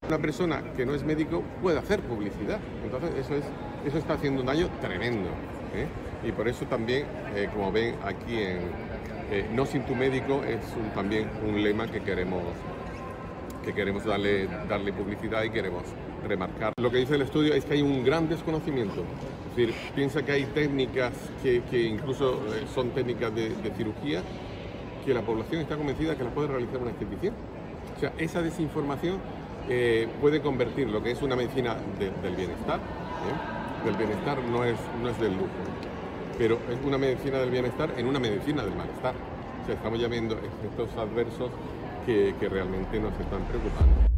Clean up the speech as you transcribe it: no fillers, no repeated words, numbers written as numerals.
Una persona que no es médico puede hacer publicidad, entonces eso está haciendo un daño tremendo, ¿eh? Y por eso también, como ven aquí en No sin tu médico, es también un lema que queremos darle publicidad y queremos remarcar. Lo que dice el estudio es que hay un gran desconocimiento, es decir, piensa que hay técnicas que incluso son técnicas de cirugía que la población está convencida que las puede realizar una esteticien. O sea, esa desinformación puede convertir lo que es una medicina del bienestar, del bienestar no es del lujo, pero es una medicina del bienestar en una medicina del malestar. O sea, estamos ya viendo efectos adversos que realmente nos están preocupando.